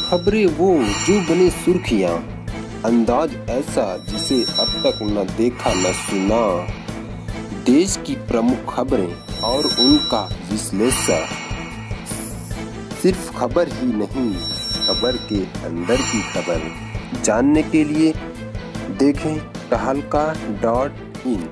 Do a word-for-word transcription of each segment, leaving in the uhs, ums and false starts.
खबरें वो जो बने सुर्खियां, अंदाज ऐसा जिसे अब तक न देखा न सुना। देश की प्रमुख खबरें और उनका विश्लेषण, सिर्फ खबर ही नहीं, खबर के अंदर की खबर जानने के लिए देखें तहलका डॉट इन।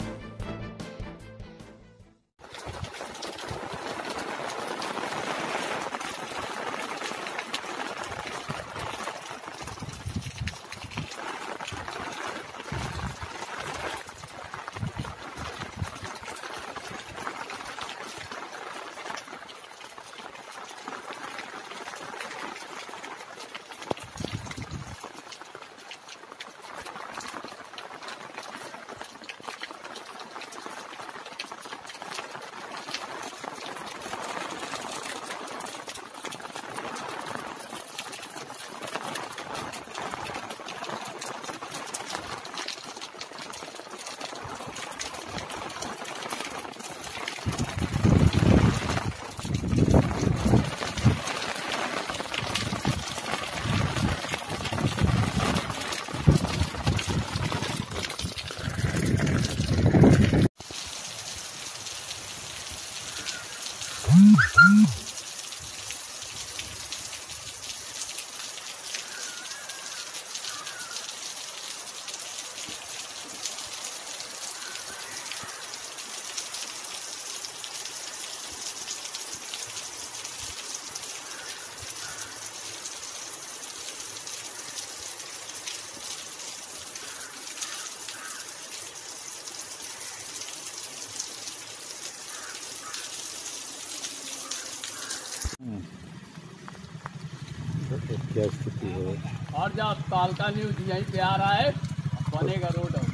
क्या स्थिति है? और जब तालका न्यूज यहीं पे आ रहा है, बनेगा रोड और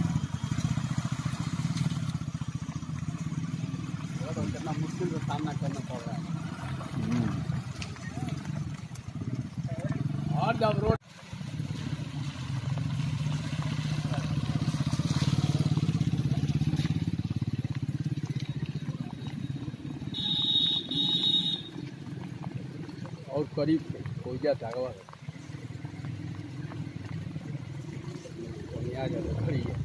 कितना मुश्किल का सामना करना पड़ रहा है। और जब रोड और करीब हो गया जागवा आ जाता खड़ी है।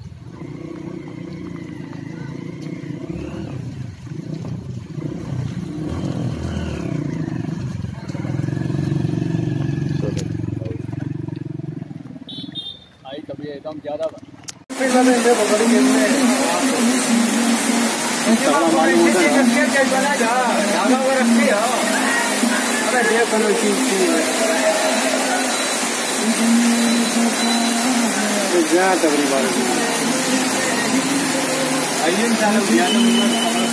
आई कभी एकदम ज्यादा जा तकरीबन आइए